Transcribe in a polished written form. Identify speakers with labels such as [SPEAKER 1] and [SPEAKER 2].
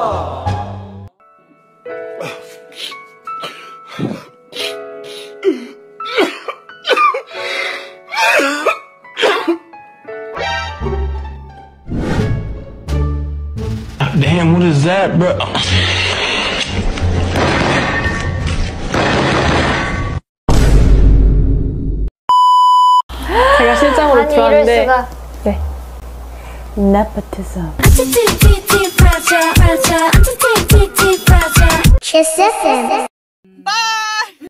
[SPEAKER 1] Damn, what is that, bro?
[SPEAKER 2] 제가 실장으로 들어왔는데 네. Nepotism.
[SPEAKER 3] SSERAFIM.
[SPEAKER 4] Bye!